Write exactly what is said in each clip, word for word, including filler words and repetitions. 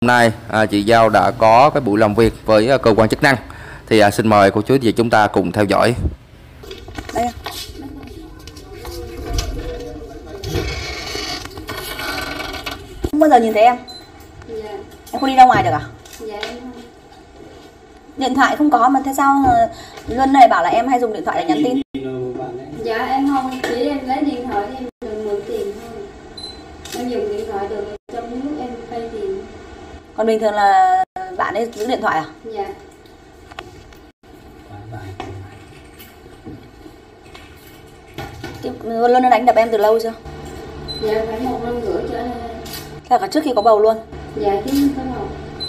Hôm nay à, chị Giao đã có cái buổi làm việc với à, cơ quan chức năng, thì à, xin mời cô chú chị chúng ta cùng theo dõi. Đây. Không bao giờ nhìn thấy em. Dạ. Em không đi ra ngoài được à? Dạ em không. Điện thoại không có mà thế sao Luân này bảo là em hay dùng điện thoại để nhắn tin? Dạ em không, chỉ em lấy điện thoại em đừng mượn tiền thôi. Em dùng điện thoại được trong lúc em vay tiền. Còn bình thường là bạn ấy giữ điện thoại à? Dạ. Luân nó đánh đập em từ lâu chưa? Dạ phải một năm rưỡi trở lên. Thế là cả trước khi có bầu luôn? Dạ chứ có bầu.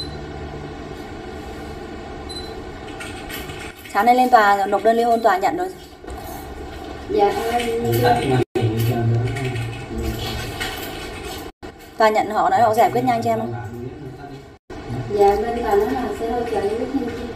Sáng nay lên tòa nộp đơn ly hôn, tòa nhận rồi. Dạ em. Tòa nhận họ nói họ giải quyết nhanh cho em không? Dạ bên tòa nói là sẽ hỗ trợ giải quyết nhanh cho.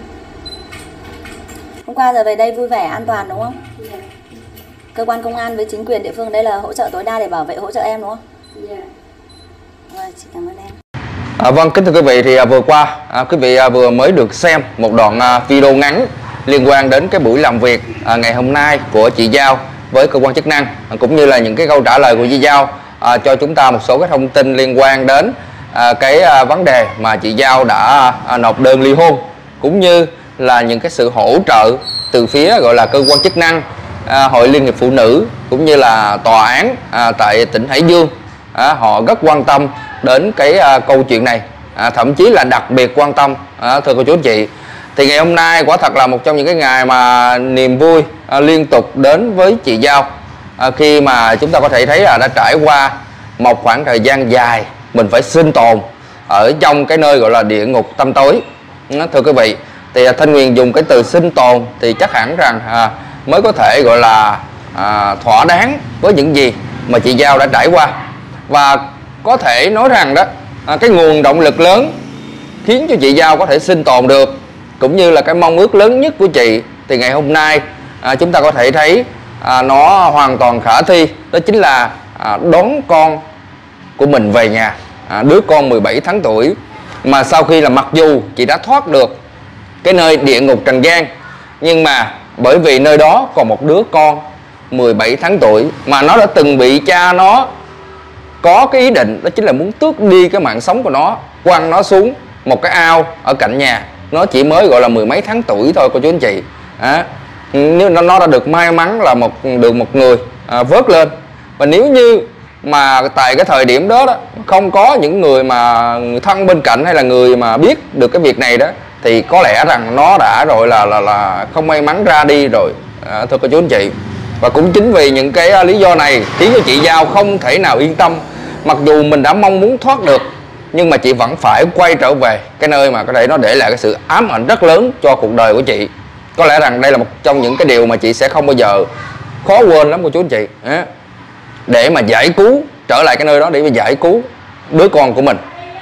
Hôm qua giờ về đây vui vẻ an toàn đúng không? Dạ. Cơ quan công an với chính quyền địa phương đây là hỗ trợ tối đa để bảo vệ hỗ trợ em đúng không? Dạ. Rồi, chị cảm ơn em. À, vâng, kính thưa quý vị, thì à, vừa qua à, quý vị à, vừa mới được xem một đoạn à, video ngắn liên quan đến cái buổi làm việc à, ngày hôm nay của chị Giao với cơ quan chức năng, à, cũng như là những cái câu trả lời của chị Giao à, cho chúng ta một số cái thông tin liên quan đến à, cái à, vấn đề mà chị Giao đã à, nộp đơn ly hôn, cũng như là những cái sự hỗ trợ từ phía gọi là cơ quan chức năng, à, Hội Liên hiệp Phụ nữ cũng như là tòa án à, tại tỉnh Hải Dương. À, họ rất quan tâm đến cái à, câu chuyện này, à, thậm chí là đặc biệt quan tâm, à, thưa cô chú anh chị. Thì ngày hôm nay quả thật là một trong những cái ngày mà niềm vui à, liên tục đến với chị Giao, à, khi mà chúng ta có thể thấy là đã trải qua một khoảng thời gian dài mình phải sinh tồn ở trong cái nơi gọi là địa ngục tăm tối. À, thưa quý vị, thì à, Thanh Nguyên dùng cái từ sinh tồn thì chắc hẳn rằng à, mới có thể gọi là à, thỏa đáng với những gì mà chị Giao đã trải qua. Và có thể nói rằng đó, à, cái nguồn động lực lớn khiến cho chị Giao có thể sinh tồn được, cũng như là cái mong ước lớn nhất của chị, thì ngày hôm nay à, chúng ta có thể thấy à, nó hoàn toàn khả thi. Đó chính là à, đón con của mình về nhà, à, đứa con mười bảy tháng tuổi. Mà sau khi là mặc dù chị đã thoát được cái nơi địa ngục trần gian, nhưng mà bởi vì nơi đó còn một đứa con mười bảy tháng tuổi mà nó đã từng bị cha nó có cái ý định, đó chính là muốn tước đi cái mạng sống của nó, quăng nó xuống một cái ao ở cạnh nhà. Nó chỉ mới gọi là mười mấy tháng tuổi thôi cô chú anh chị. À, nếu nó, nó đã được may mắn là một được một người à, vớt lên. Và nếu như mà tại cái thời điểm đó đó không có những người mà người thân bên cạnh hay là người mà biết được cái việc này đó, thì có lẽ rằng nó đã rồi là là là không may mắn ra đi rồi, à, thưa cô chú anh chị. Và cũng chính vì những cái lý do này khiến cho chị Giao không thể nào yên tâm. Mặc dù mình đã mong muốn thoát được, nhưng mà chị vẫn phải quay trở về cái nơi mà có thể nó để lại cái sự ám ảnh rất lớn cho cuộc đời của chị. Có lẽ rằng đây là một trong những cái điều mà chị sẽ không bao giờ khó quên lắm cô chú anh chị, để mà giải cứu, trở lại cái nơi đó để mà giải cứu đứa con của mình.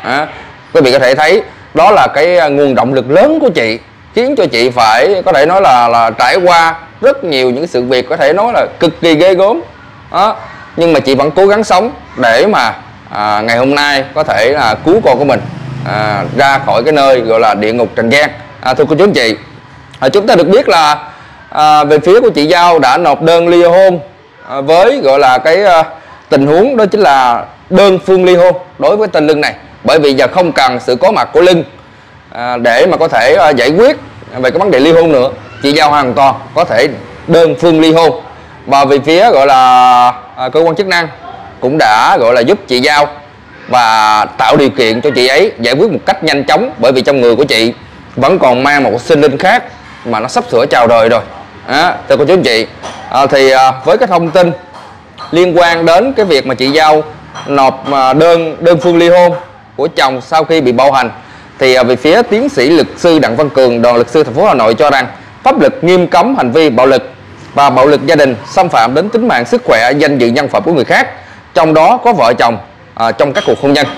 Quý vị có thể thấy đó là cái nguồn động lực lớn của chị, khiến cho chị phải có thể nói là là trải qua rất nhiều những sự việc có thể nói là cực kỳ ghê gớm đó. Nhưng mà chị vẫn cố gắng sống để mà à, ngày hôm nay có thể là cứu con của mình à, ra khỏi cái nơi gọi là địa ngục trần gian. À, thưa cô chú anh chị, à, chúng ta được biết là à, về phía của chị Giao đã nộp đơn ly hôn à, với gọi là cái à, tình huống đó chính là đơn phương ly hôn đối với tên Lân này. Bởi vì giờ không cần sự có mặt của Lân à, để mà có thể à, giải quyết về cái vấn đề ly hôn nữa. Chị Giao hoàn toàn có thể đơn phương ly hôn. Và về phía gọi là à, cơ quan chức năng cũng đã gọi là giúp chị Giao và tạo điều kiện cho chị ấy giải quyết một cách nhanh chóng. Bởi vì trong người của chị vẫn còn mang một sinh linh khác mà nó sắp sửa chào đời rồi. À, thưa cô chú anh chị, à, thì à, với cái thông tin liên quan đến cái việc mà chị Giao nộp à, đơn đơn phương ly hôn của chồng sau khi bị bạo hành, thì à, về phía tiến sĩ luật sư Đặng Văn Cường, đoàn luật sư thành phố Hà Nội cho rằng pháp luật nghiêm cấm hành vi bạo lực và bạo lực gia đình xâm phạm đến tính mạng, sức khỏe, danh dự nhân phẩm của người khác, trong đó có vợ chồng à, trong các cuộc hôn nhân.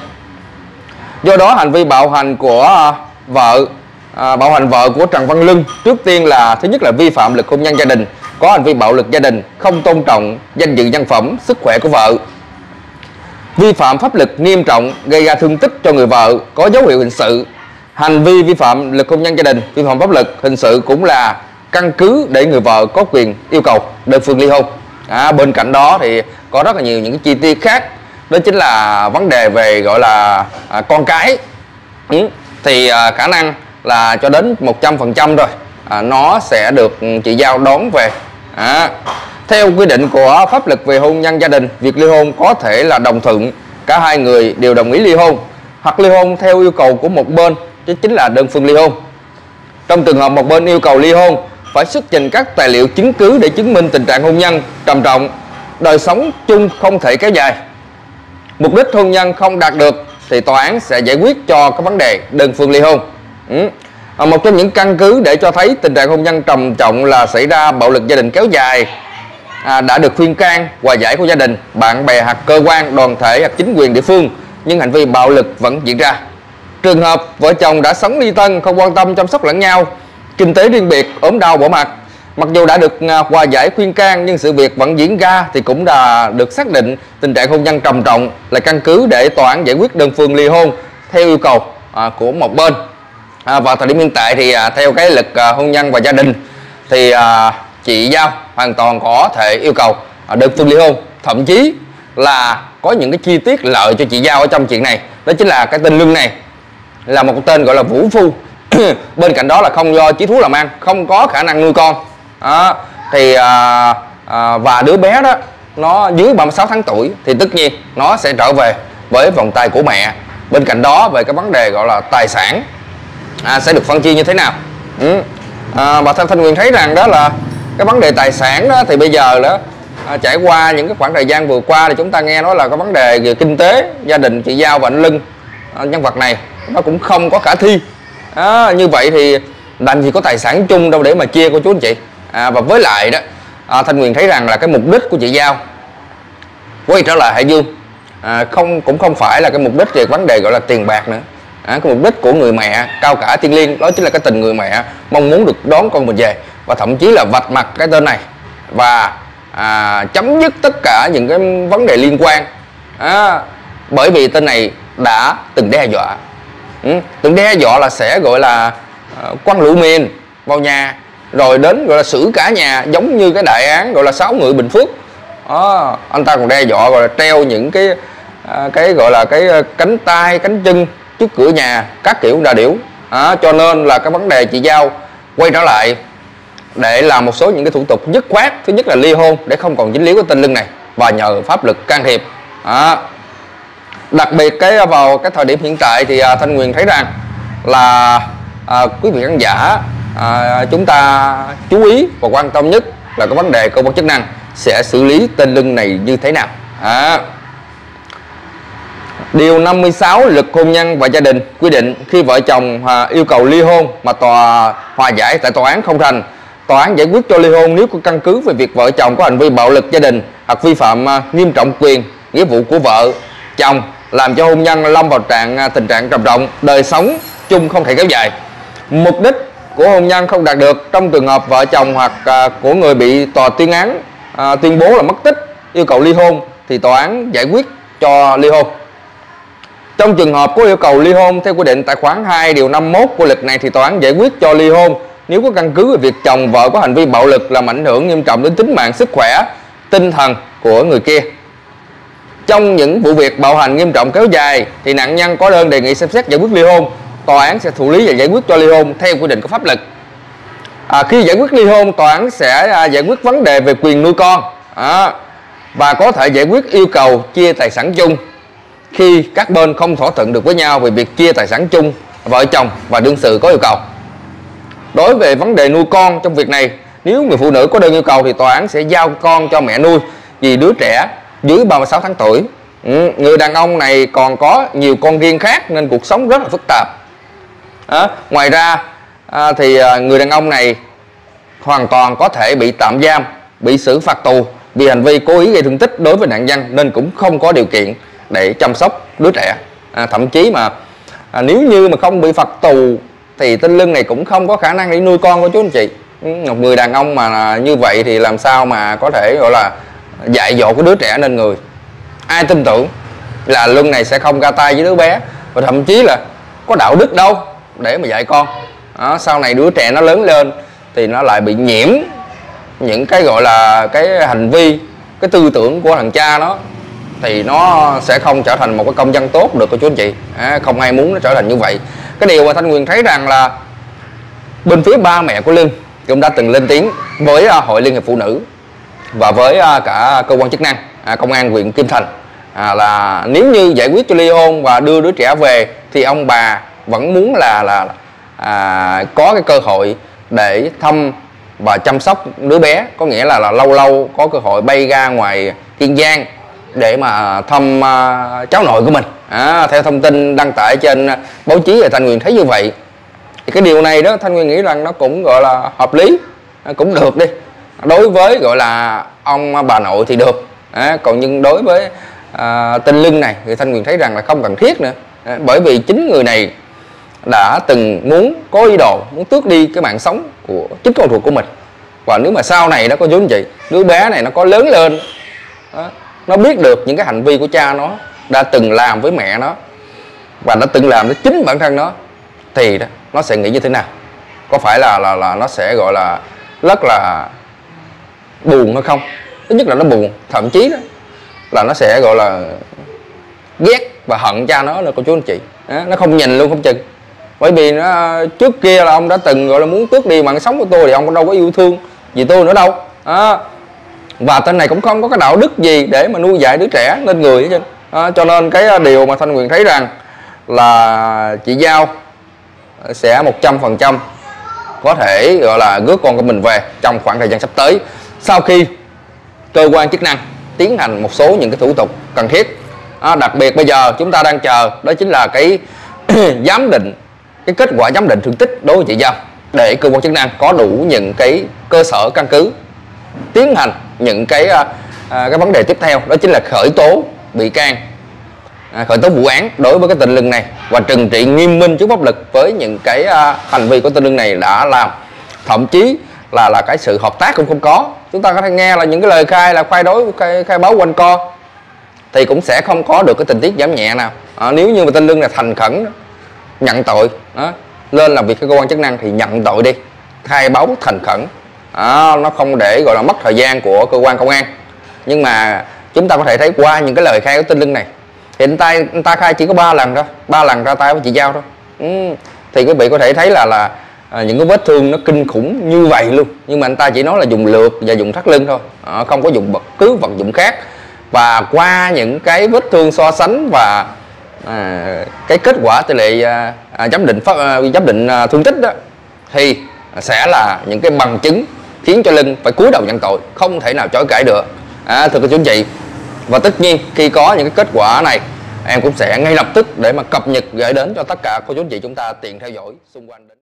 Do đó hành vi bạo hành của à, vợ à, bạo hành vợ của Trần Văn Lân trước tiên là thứ nhất là vi phạm luật hôn nhân gia đình, có hành vi bạo lực gia đình, không tôn trọng danh dự nhân phẩm, sức khỏe của vợ. vi phạm pháp luật nghiêm trọng gây ra thương tích cho người vợ có dấu hiệu hình sự. Hành vi vi phạm luật hôn nhân gia đình, vi phạm pháp luật hình sự cũng là căn cứ để người vợ có quyền yêu cầu đơn phương ly hôn. À, bên cạnh đó thì có rất là nhiều những cái chi tiết khác, đó chính là vấn đề về gọi là à, con cái. Ừ. Thì à, khả năng là cho đến một trăm phần trăm rồi à, nó sẽ được chị Giao đón về. À, theo quy định của pháp luật về hôn nhân gia đình, việc ly hôn có thể là đồng thuận, cả hai người đều đồng ý ly hôn, hoặc ly hôn theo yêu cầu của một bên, chứ chính là đơn phương ly hôn. Trong trường hợp một bên yêu cầu ly hôn, phải xuất trình các tài liệu chứng cứ để chứng minh tình trạng hôn nhân trầm trọng, đời sống chung không thể kéo dài, mục đích hôn nhân không đạt được, thì tòa án sẽ giải quyết cho cái vấn đề đơn phương ly hôn. Ừ. À, một trong những căn cứ để cho thấy tình trạng hôn nhân trầm trọng là xảy ra bạo lực gia đình kéo dài, à, đã được khuyên can, hòa giải của gia đình, bạn bè hoặc cơ quan, đoàn thể hoặc chính quyền địa phương, nhưng hành vi bạo lực vẫn diễn ra. Trường hợp vợ chồng đã sống ly thân, không quan tâm chăm sóc lẫn nhau, kinh tế riêng biệt, ốm đau bỏ mặt, mặc dù đã được hòa giải khuyên can nhưng sự việc vẫn diễn ra, thì cũng đã được xác định tình trạng hôn nhân trầm trọng là căn cứ để tòa án giải quyết đơn phương ly hôn theo yêu cầu à, của một bên. À, vào thời điểm hiện tại thì à, theo cái luật à, hôn nhân và gia đình thì à, chị Giao hoàn toàn có thể yêu cầu à, đơn phương ly hôn, thậm chí là có những cái chi tiết lợi cho chị Giao ở trong chuyện này, đó chính là cái tên Lương này là một tên gọi là vũ phu. Bên cạnh đó là không do chí thú làm ăn, không có khả năng nuôi con. Đó. Thì à, à, và đứa bé đó nó dưới ba mươi sáu tháng tuổi thì tất nhiên nó sẽ trở về với vòng tay của mẹ. Bên cạnh đó về cái vấn đề gọi là tài sản à, sẽ được phân chia như thế nào. Ừ. À, bà Thanh Nguyên thấy rằng đó là cái vấn đề tài sản đó thì bây giờ đó à, trải qua những cái khoảng thời gian vừa qua thì chúng ta nghe nói là cái vấn đề về kinh tế gia đình chị Giao và anh Lưng à, nhân vật này nó cũng không có khả thi. À, như vậy thì làm gì có tài sản chung đâu để mà chia cô chú anh chị. À, và với lại đó à, Thanh Nguyên thấy rằng là cái mục đích của chị Giao quay trở lại Hải Dương à, không cũng không phải là cái mục đích về vấn đề gọi là tiền bạc nữa. À, cái mục đích của người mẹ cao cả thiêng liêng đó chính là cái tình người mẹ mong muốn được đón con mình về, và thậm chí là vạch mặt cái tên này và à, chấm dứt tất cả những cái vấn đề liên quan. À, bởi vì tên này đã từng đe dọa, ừ, từng đe dọa là sẽ gọi là uh, quăng lựu mìn vào nhà, rồi đến gọi là xử cả nhà, giống như cái đại án gọi là sáu người Bình Phước. Đó, anh ta còn đe dọa gọi là treo những cái uh, cái gọi là cái uh, cánh tay cánh chân trước cửa nhà các kiểu đà điểu. À, cho nên là cái vấn đề chị Giao quay trở lại để làm một số những cái thủ tục dứt khoát. Thứ nhất là ly hôn để không còn dính líu với tên Lưng này và nhờ pháp lực can thiệp. À, đặc biệt cái vào cái thời điểm hiện tại thì à, Thanh Nguyên thấy rằng là à, quý vị khán giả à, chúng ta chú ý và quan tâm nhất là cái vấn đề cơ quan chức năng sẽ xử lý tên Lưng này như thế nào. À, điều năm mươi sáu luật hôn nhân và gia đình quy định khi vợ chồng à, yêu cầu ly hôn mà tòa hòa giải tại tòa án không thành, tòa án giải quyết cho ly hôn nếu có căn cứ về việc vợ chồng có hành vi bạo lực gia đình hoặc vi phạm à, nghiêm trọng quyền nghĩa vụ của vợ chồng, làm cho hôn nhân lâm vào trạng à, tình trạng trầm trọng, đời sống chung không thể kéo dài, mục đích của hôn nhân không đạt được. Trong trường hợp vợ chồng hoặc à, của người bị tòa tuyên án à, tuyên bố là mất tích, yêu cầu ly hôn thì tòa án giải quyết cho ly hôn. Trong trường hợp có yêu cầu ly hôn theo quy định tại khoản hai điều năm mươi mốt của luật này thì tòa án giải quyết cho ly hôn nếu có căn cứ về việc chồng vợ có hành vi bạo lực làm ảnh hưởng nghiêm trọng đến tính mạng, sức khỏe, tinh thần của người kia. Trong những vụ việc bạo hành nghiêm trọng kéo dài thì nạn nhân có đơn đề nghị xem xét giải quyết ly hôn, tòa án sẽ thụ lý và giải quyết cho ly hôn theo quy định của pháp luật. À, khi giải quyết ly hôn, tòa án sẽ à, giải quyết vấn đề về quyền nuôi con à, và có thể giải quyết yêu cầu chia tài sản chung khi các bên không thỏa thuận được với nhau về việc chia tài sản chung vợ chồng và đương sự có yêu cầu. Đối với vấn đề nuôi con, trong việc này nếu người phụ nữ có đơn yêu cầu thì tòa án sẽ giao con cho mẹ nuôi vì đứa trẻ dưới ba mươi sáu tháng tuổi. Ừ, người đàn ông này còn có nhiều con riêng khác nên cuộc sống rất là phức tạp. À, ngoài ra à, thì à, người đàn ông này hoàn toàn có thể bị tạm giam, bị xử phạt tù vì hành vi cố ý gây thương tích đối với nạn nhân, nên cũng không có điều kiện để chăm sóc đứa trẻ. À, thậm chí mà à, nếu như mà không bị phạt tù thì tên Lưng này cũng không có khả năng để nuôi con của chú anh chị. Một người đàn ông mà như vậy thì làm sao mà có thể gọi là dạy dỗ của đứa trẻ nên người, ai tin tưởng. là Luân này sẽ không ra tay với đứa bé, và thậm chí là có đạo đức đâu để mà dạy con. Đó, sau này đứa trẻ nó lớn lên thì nó lại bị nhiễm những cái gọi là cái hành vi, cái tư tưởng của thằng cha nó, thì nó sẽ không trở thành một cái công dân tốt được cô chú anh chị. À, không ai muốn nó trở thành như vậy. Cái điều mà Thanh Nguyên thấy rằng là bên phía ba mẹ của Luân cũng đã từng lên tiếng với uh, Hội Liên hiệp Phụ nữ và với uh, cả cơ quan chức năng, uh, công an huyện Kim Thành, uh, là nếu như giải quyết cho ly hôn và đưa đứa trẻ về thì ông bà vẫn muốn là là uh, có cái cơ hội để thăm và chăm sóc đứa bé, có nghĩa là, là lâu lâu có cơ hội bay ra ngoài Kiên Giang để mà thăm uh, cháu nội của mình. À, theo thông tin đăng tải trên báo chí thì Thanh Nguyên thấy như vậy. Thì cái điều này đó Thanh Nguyên nghĩ rằng nó cũng gọi là hợp lý, cũng được đi. Đối với gọi là ông bà nội thì được, à, còn nhưng đối với à, tên Luân này thì Thanh Nguyên thấy rằng là không cần thiết nữa. À, bởi vì chính người này đã từng muốn có ý đồ muốn tước đi cái mạng sống của chính con ruột của mình. Và nếu mà sau này nó có chú anh chị, đứa bé này nó có lớn lên đó, nó biết được những cái hành vi của cha nó đã từng làm với mẹ nó và nó từng làm với chính bản thân nó, thì đó nó sẽ nghĩ như thế nào? Có phải là là là nó sẽ gọi là rất là buồn hay không? Thứ nhất là nó buồn, thậm chí đó là nó sẽ gọi là ghét và hận cha nó là cô chú anh chị. À, nó không nhìn luôn không chừng. Bởi vì nó trước kia là ông đã từng gọi là muốn tước đi mạng sống của tôi thì ông cũng đâu có yêu thương gì tôi nữa đâu. À, và tên này cũng không có cái đạo đức gì để mà nuôi dạy đứa trẻ lên người hết trơn. À, cho nên cái điều mà Thanh Nguyên thấy rằng là chị Giao sẽ một trăm phần trăm có thể gọi là rước con của mình về trong khoảng thời gian sắp tới, sau khi cơ quan chức năng tiến hành một số những cái thủ tục cần thiết. À, đặc biệt bây giờ chúng ta đang chờ đó chính là cái giám định, cái kết quả giám định thương tích đối với chị Giao, để cơ quan chức năng có đủ những cái cơ sở căn cứ tiến hành những cái à, cái vấn đề tiếp theo, đó chính là khởi tố bị can, à, khởi tố vụ án đối với cái tên Luân này và trừng trị nghiêm minh trước pháp luật với những cái à, hành vi của tên Luân này đã làm. Thậm chí là là cái sự hợp tác cũng không có. Chúng ta có thể nghe là những cái lời khai là khai đối khai, khai báo quanh co thì cũng sẽ không có được cái tình tiết giảm nhẹ nào. À, nếu như mà tên Luân là thành khẩn nhận tội đó, lên làm việc với cơ quan chức năng thì nhận tội đi, khai báo thành khẩn. À, nó không để gọi là mất thời gian của cơ quan công an. Nhưng mà chúng ta có thể thấy qua những cái lời khai của tên Luân này thì anh ta, anh ta khai chỉ có ba lần thôi, ba lần ra tay với chị Giao thôi. Ừ, thì quý vị có thể thấy là là à, những cái vết thương nó kinh khủng như vậy luôn. Nhưng mà anh ta chỉ nói là dùng lược và dùng thắt lưng thôi, à, không có dùng bất cứ vật dụng khác. Và qua những cái vết thương so sánh và à, cái kết quả tỷ lệ à, à, giám định pháp, à, giám định à, thương tích đó, thì sẽ là những cái bằng chứng khiến cho Luân phải cúi đầu nhận tội, không thể nào chối cãi được. À, thưa các chú anh chị, và tất nhiên khi có những cái kết quả này em cũng sẽ ngay lập tức để mà cập nhật gửi đến cho tất cả cô chú anh chị chúng ta tiện theo dõi xung quanh đến.